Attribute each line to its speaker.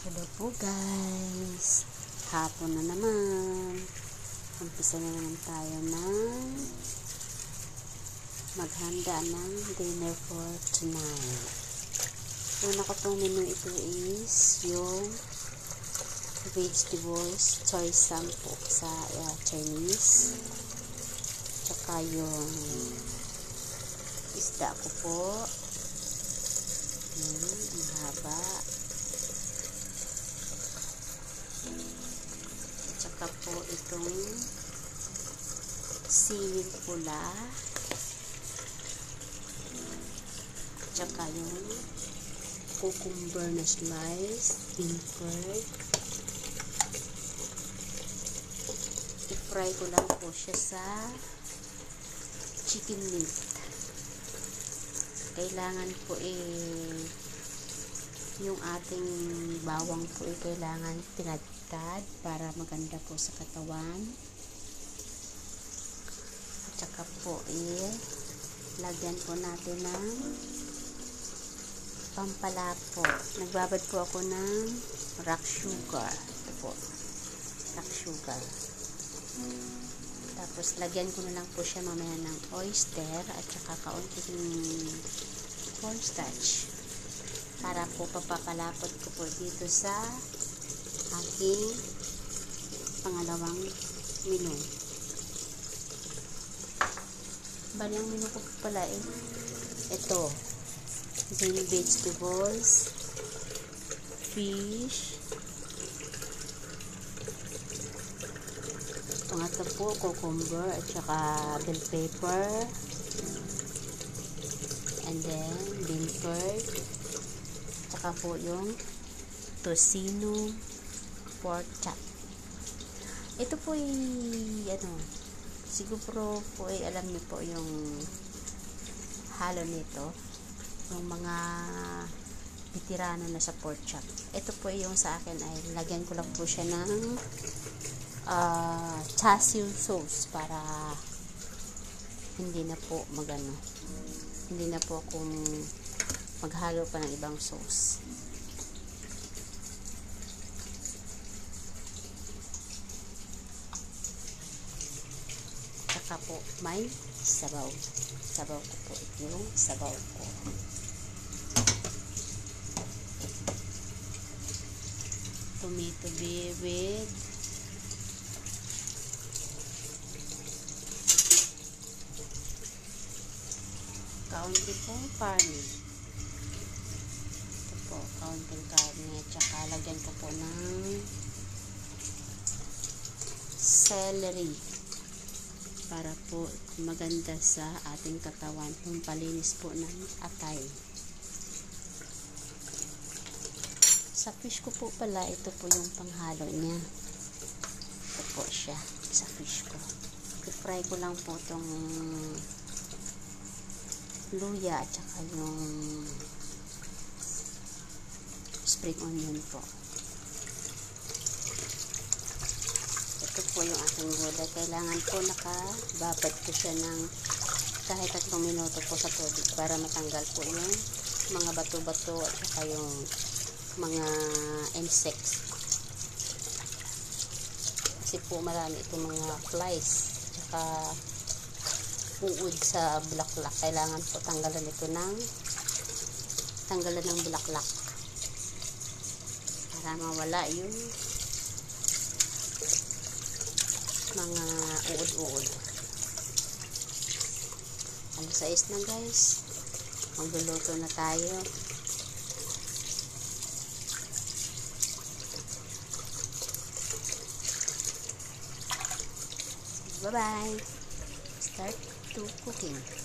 Speaker 1: Hello po guys, hapon na naman. Umpisa na naman tayo ng maghanda ng dinner for tonight. Una ko pong menu ito is yung vegetables choice sampo sa Chinese, tsaka yung isda ko po. Ang haba. Tsaka po itong siling pula. Tsaka yung cucumber na slice, bean curd. I-fry ko lang po siya sa chicken meat. Kailangan po yung ating bawang po kailangan tinadtad para maganda po sa katawan. At saka po lagyan po natin ng pampalapo. Nagbabad po ako ng rock sugar. Ito po, rock sugar. Tapos lagyan ko na lang po siya mamaya ng oyster at saka kaunting cornstarch para po papapalapot ko po dito sa aking pangalawang menu. Balang menu ko po pala ito yung vegetables, fish, pangatlo po cucumber at saka bell pepper, and then bean curd, tsaka po yung tocino pork chop. Ito po siguro po alam niyo po yung halo nito, yung mga veterano na sa pork chop. Ito po yung sa akin ay lagyan ko lang po siya ng chasiu sauce para hindi na po hindi na po akong maghalo pa ng ibang sauce. Saka po may sabaw ko po, yung sabaw ko. Tomato with kaunti pong karne. Ito po, kaunting karne. Tsaka lagyan ko po ng celery para po maganda sa ating katawan, pampalinis po ng atay. Sa fish ko po pala, ito po yung panghalo niya. Ito po siya sa fish ko. I-fry ko lang po itong luya at saka yung spring onion po. Ito po yung ating gulay. Kailangan po nakababad ko siya ng kahit 3 minuto po sa tubig para matanggal po yung mga bato-bato at saka yung mga insects. Kasi po marami itong mga flies at saka uod sa bulaklak. Kailangan po tanggalan ng bulaklak para mawala yung mga uod-uod. Alas 6 na guys, magluluto na tayo. Bye bye. Start to cooking.